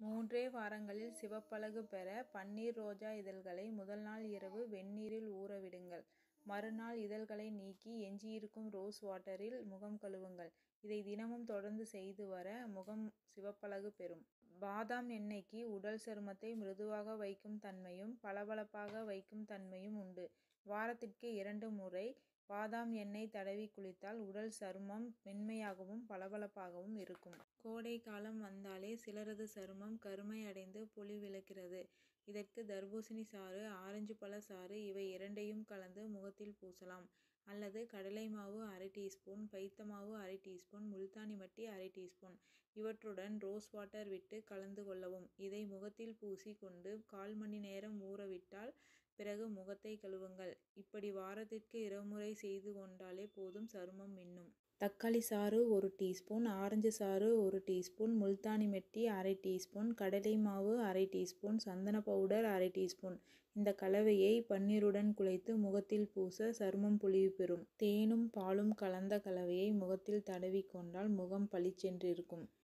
3 வாரங்களில் சிவப்பழகு பெற பன்னீர் ரோஜா இதழ்களை முதல் நாள் இரவு வெந்நீரில் ஊறவிடுங்கள். மறுநாள் இதழ்களை நீக்கி எஞ்சியிருக்கும் ரோஸ் வாட்டரில் முகம் கழுவுங்கள். இதை தினமும் தொடர்ந்து செய்து வர முகம் சிவப்பழகு பெறும். பாதாம் எண்ணெய்க்கு உடல் சருமத்தை மிருதுவாக வைக்கும் தன்மையும் பளபளப்பாக வைக்கும் தன்மையும் உண்டு. வாரத்திற்கு 2 முறை பாதாம் எண்ணெய் தடவி குளித்தால் உடல் சருமம் மென்மையாகவும் பளபளப்பாகவும் இருக்கும். கோடை காலம் வந்தாலே சிலரது சருமம் கருமை அடைந்து பொலிவிழக்கிறது. இதற்கு தர்பூசணி சாறு, ஆரஞ்சு பழ சாறு இவை இரண்டையும் கலந்து முகத்தில் பூசலாம். அல்லது கடலை மாவு அரை டீஸ்பூன், பைத்த மாவு அரை டீஸ்பூன், முல்தானி மட்டி அரை டீஸ்பூன் இவற்றுடன் ரோஸ் வாட்டர் விட்டு கலந்து கொள்ளவும். இதை முகத்தில் பூசி கொண்டு 1/4 மணி நேரம் ஊறவிட்டால் பிறகு முகத்தை கழுவுங்கள். இப்படி வாரத்திற்கு 2 முறை செய்து கொண்டாலே போதும், சருமம் மின்னும். தக்காளி சாறு 1 டீஸ்பூன், ஆரஞ்சு சாறு 1 டீஸ்பூன், முல்தானி மெட்டி அரை டீஸ்பூன், கடலை மாவு அரை டீஸ்பூன், சந்தன பவுடர் அரை டீஸ்பூன் இந்த கலவையை பன்னீருடன் குழைத்து முகத்தில் பூச சருமம் பொலிவு பெறும். தேனும் பாலும் கலந்த கலவையை முகத்தில் தடவி கொண்டால் முகம் பளிச்சென்று இருக்கும்.